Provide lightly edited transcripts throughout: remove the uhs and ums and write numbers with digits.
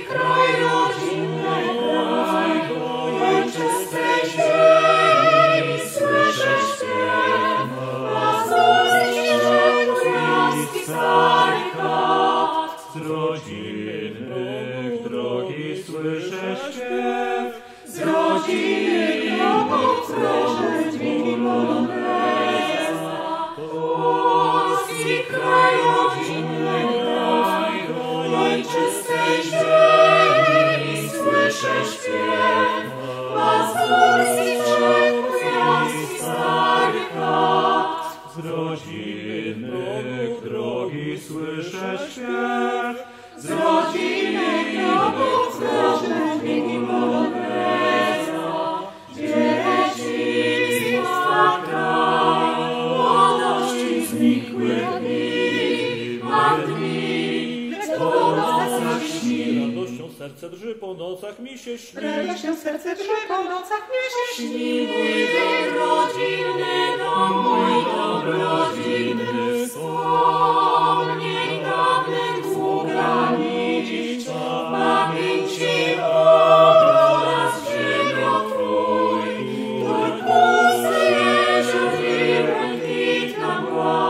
kraj, rodzinny kraj, ojczystej ziemi, słyszę śpiew mazurskich drzew, gwiazdki starych chat. Z rodzinnych drogi słyszę śpiew, Z rodzinnych domów proszę dźwięki poloneza. Polski kraj, rodzinny kraj, ojczystej ziemi, słyszę śpiew mazurskich drzew, gwiazdki starych chat. z rodzinnych drogi słyszę śpiew, Z rodzinnych domów proszę dźwięki poloneza. Dzieciństwa kraj, młodości znikłych dni, a dni, lecz po nocach śni. radością serce drży, po nocach mi się śni. Radością serce drży, po nocach mi się śni. Mój dom rodzinny, dom mój dom rodzinny, wspomnień dawnych długa nić, pamięci obraz ziemią Twój, Twój pusty jezior, błękitna mgła.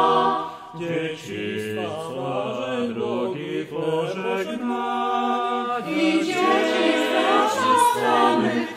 Dzieciństwa drogi pożegnania, I dzieciństwa przestannych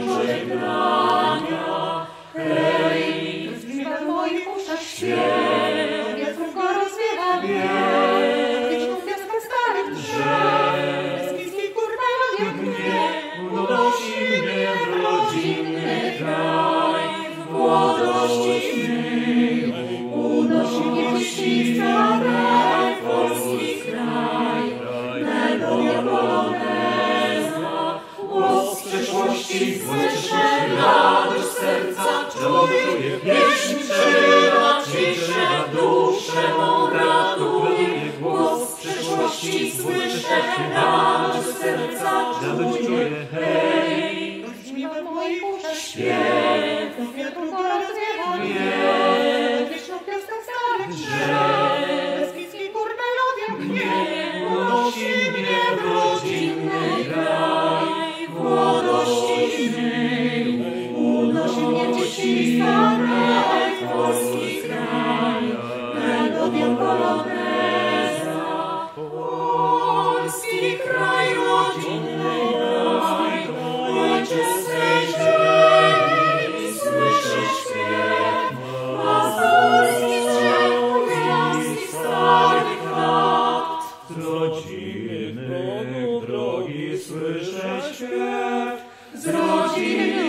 pożegnania. Hej, brzmiwa w moich uszach śpiew, wiatr go rozwiewa wiek, wieczną gwiazdkę starych drzew, Beskidzkich gór melodię mnie, unosi mnie w rodzinny kraj, w młodości mej, unosi mnie w dzieciństwa kraj, polski kraj, melodia poloneza, głos przyszłości słyszę, radość serca czuję, pieśń przerywa ciszę, duszę mą ratuje, głos przyszłości słyszę, radość serca czuję, hej, brzmiwa w moich uszach śpiew, wiatr go rozwiewa wiek, wieczną pioskę starych drzew, Beskidzkich gór melodia mnie, unosi mnie w rodzinny kraj, w młodości mej, unosi mnie w dzieciństwa kraj, polski kraj, melodia poloneza. Polski kraj, rodzinny kraj, ojczystej ziemi, słyszę śpiew mazurskich drzew, gwiazdki starych chat. z rodzinnych drogi słyszę śpiew, Z rodzinnych